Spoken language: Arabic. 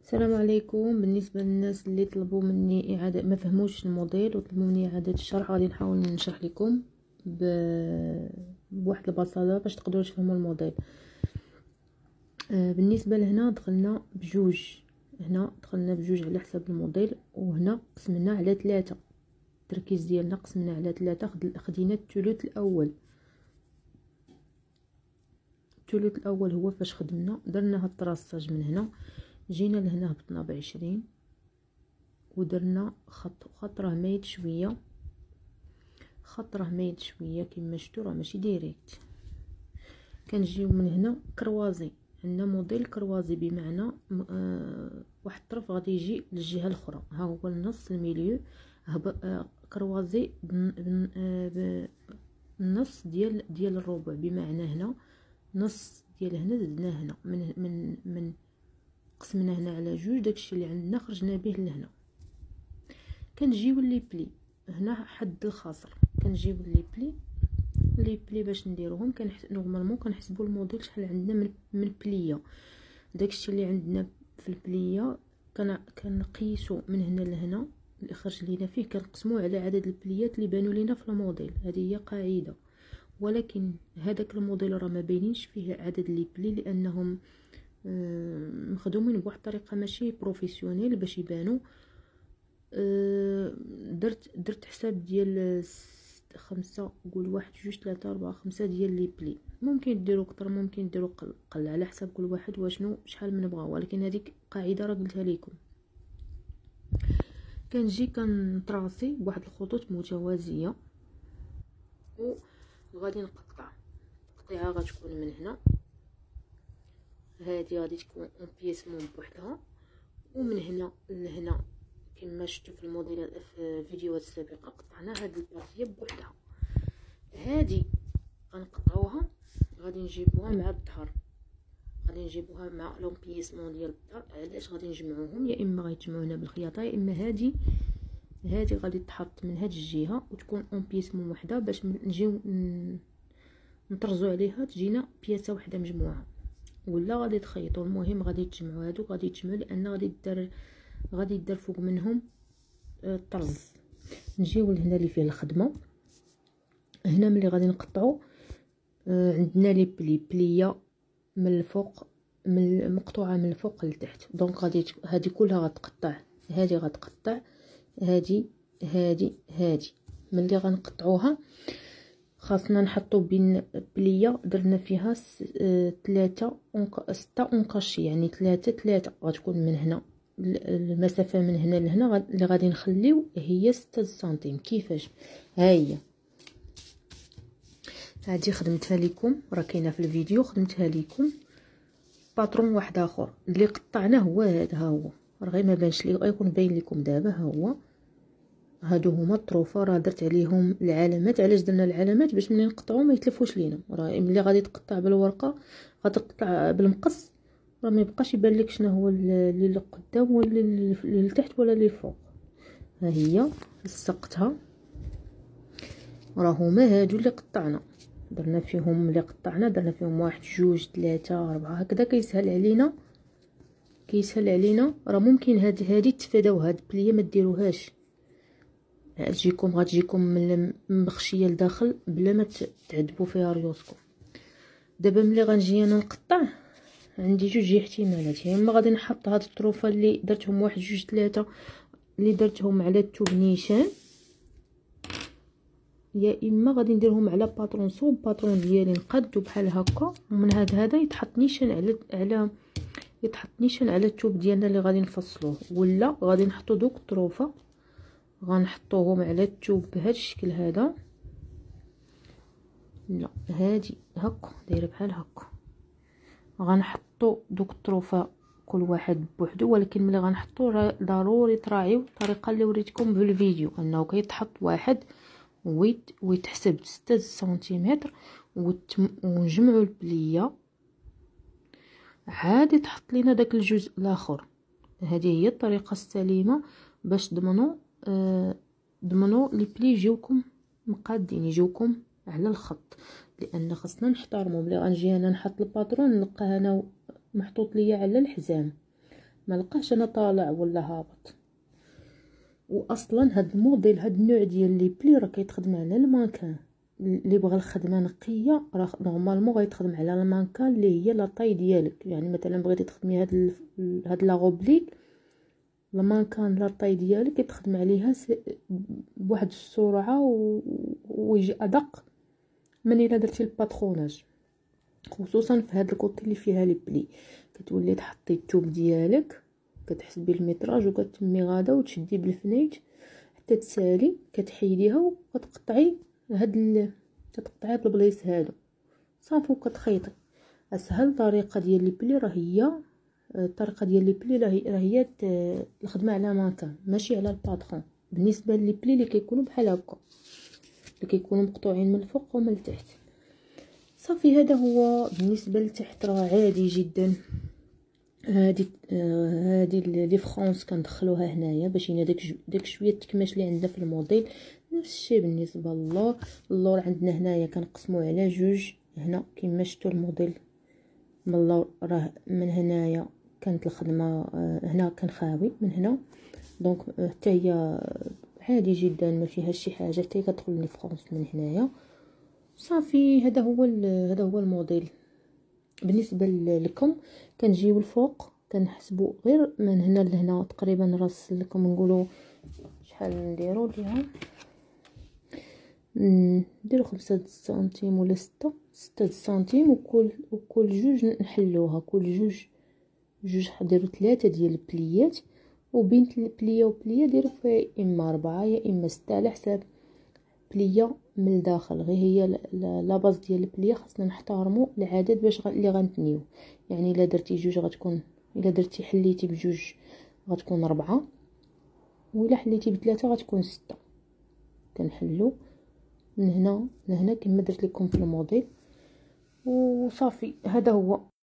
السلام عليكم. بالنسبه للناس اللي طلبوا مني اعاده ما فهموش الموديل وطلبوا مني اعاده الشرح، غادي نحاول نشرح لكم بواحد البساطه باش تقدروا تفهموا الموديل. بالنسبه لهنا دخلنا بجوج على حساب الموديل، وهنا قسمنا على 3. التركيز ديالنا قسمنا على 3. خدينا الثلث الاول. الثلث الاول هو فاش خدمنا درنا هاد التراساج من هنا، جينا لهنا هبطنا ب20 ودرنا خط راه مايل شويه، كما شفتوا راه ماشي ديريكت. كنجيو من هنا كروازي، عندنا موديل كروازي بمعنى واحد الطرف غادي يجي للجهه الاخرى. ها هو النص الميليو كروازي بالنص ديال الربع، بمعنى هنا نص ديال هنا زدنا هنا من قسمنا هنا على جوج، داكشي اللي عندنا خرجنا به لهنا. كنجيو لي بلي هنا حد الخاصر، كنجيو لي بلي باش نديروهم. نورمالمون كنحسبوا الموديل شحال عندنا من بليه. داكشي اللي عندنا في البليه كنقيسوا من هنا لهنا اللي خرج لينا فيه، كنقسموه على عدد البليات اللي بانوا لينا في الموديل. هذه هي قاعده، ولكن هذاك الموديل راه ما باينينش فيه عدد لي بلي لانهم مخدومين بواحد الطريقه ماشي بروفيسيونيل باش يبانوا. درت حساب ديال 5، قول 1 2 3 4 5 ديال لي بلي. ممكن ديروا اكثر، ممكن ديروا قل على حسب كل واحد واشنو شحال من بغا، ولكن هذيك قاعده راه قلتها لكم. كنجي كنطراسي بواحد الخطوط متوازيه وغادي نقطع. التقطيعه غتكون من هنا، هذه غادي تكون اون بيسمون بوحدها، ومن هنا لهنا كما شفتوا في الموديل في الفيديوهات السابقه قطعنا هذه البارتيه بوحدها. هذه غنقطعوها، غادي نجيبوها مع الظهر، غادي نجيبوها مع لومبيسمون ديال الظهر. علاش غادي نجمعوهم؟ يا اما غيتجمعوا هنا بالخياطه، يا اما هذه غادي تحط من هذه الجهه وتكون اون بيسمون وحده باش نجيو نطرزوا عليها تجينا بياسه وحده مجموعه، ولا غادي تخيطوا. المهم غادي تجمعوا هادو، غادي تجمعوا لان غادي يدار فوق منهم الطرز. نجيو لهنا اللي فيه الخدمه. هنا ملي غادي نقطعوا عندنا لي بليه من الفوق، مقطوعه من الفوق لتحت. دونك غادي هذه كلها غتقطع، هذه غتقطع، هذه ملي غنقطعوها خاصنا نحطو بين بليه درنا فيها 6 اونكاشي، يعني 3 غتكون من هنا. المسافه من هنا لهنا اللي غادي نخليو هي 6 سنتيم. كيفاش؟ ها هي هذه خدمتها لكم، راه كاينه في الفيديو، خدمتها لكم. باترون واحد اخر اللي قطعناه هو هذا، ها هو راه غير ما بانش لي، غيكون باين لكم دابا. ها هو هادو هما الطروفه، راه درت عليهم العلامات. علاش درنا العلامات؟ باش ملي نقطعو ما يتلفوش لينا. راه ملي غادي تقطع بالورقه غادي تقطع بالمقص، راه ما يبقاش يبان لك شنو هو اللي لقدام ولا اللي لتحت ولا اللي الفوق. ها هي لصقتها، راه هما هادو اللي قطعنا. درنا فيهم 1 2 3 4 هكذا. كيسهل علينا. راه ممكن هذه تفاداو هاد البليه ما ديروهاش، غتجيكم من مخشيه لداخل بلا ما تعذبوا فيها ريوسكم. دابا ملي غنجي انا نقطع عندي جوج احتمالات. يا اما غادي نحط هاد الطروفه اللي درتهم 1 2 3 اللي درتهم على التوب نيشان، يا اما غادي نديرهم على باترون صوب. باترون ديالي نقادو بحال هكا، ومن هذا يتحط نيشان على التوب ديالنا اللي غادي نفصلوه. ولا غادي نحطو دوك الطروفه غنحطوهم على التوب بهذا الشكل هذا. لا هادي هكا دايره بحال هكا. غنحطو دوك الطروفه كل واحد بوحدو، ولكن ملي غنحطو ضروري تراعيو الطريقه اللي وريتكم في الفيديو، انه كيتحط واحد ويتحسب 6 سنتيمتر ونجمعوا البليه عادي تحط لينا داك الجزء الاخر. هذه هي الطريقه السليمه باش ضمنوا لي بلي يجيوكم مقادين، يجيوكم على الخط. لان خاصنا نحترموا. ملي غنجي انا نحط الباترون نلقاه انا محطوط ليا على الحزام، ما لقاش انا طالع ولا هابط. واصلا هاد الموديل هاد النوع ديال لي بلي راه كيتخدم على المانكان اللي بغى الخدمه نقيه، راه نورمالمون غيتخدم على المانكان اللي هي لا طاي ديالك. يعني مثلا بغيتي تخدمي هاد لا غوبليك، المانكان لا طاي ديالك يتخدم عليها بواحد السرعه ويجي ادق من الا درتي الباتروناج، خصوصا في هاد الكوطي اللي فيها لي بلي. كتولي تحطي التوب ديالك، كتحسبي المتراج وكتمي غادا وتشدي بالفنيج حتى تسالي، كتحيديها وكتقطعي كتقطعيها بالبلايص هادو صافي وكتخيطي. اسهل طريقه ديال لي بلي راه هي الطريقه ديال لي بلي راه هي الخدمه على مكان ماشي على الباترون. بالنسبه لي بلي اللي كيكونوا بحال هكا اللي كيكونوا مقطوعين من الفوق ومن التحت صافي. هذا هو بالنسبه لتحت راه عادي جدا. هادي لي فرونس كندخلوها هنايا باش ينا داك شويه التكماش اللي عندنا في الموديل. نفس الشيء بالنسبه اللور عندنا هنايا كنقسموه على جوج. هنا كما شفتوا الموديل من اللور راه من هنايا كانت الخدمه، هنا كان خاوي من هنا، دونك حتى هي عادي جدا ما فيهاش شي حاجه، حتى كتدخل لي فرونس من هنايا صافي. هذا هو الموديل. بالنسبه لكم كنجيو الفوق كنحسبوا غير من هنا لهنا تقريبا راس لكم نقولوا شحال نديروا ليها، نديروا 5 سنتيم ولا 6 سنتيم، وكل جوج نحلوها، كل جوج نديروا 3 ديال البليات، وبين البليه وبليه ديروا فيها اما 4 يا اما 6 على حساب بليه من الداخل. غير هي لا باز ديال البليه خاصنا نحترموا العدد باش اللي غنتنيو. يعني الا درتي جوج غتكون، الا درتي حليتي بجوج غتكون 4، وإلا حليتي ب3 غتكون 6. كنحلو من هنا لهنا كما درت لكم في الموديل وصافي. هذا هو.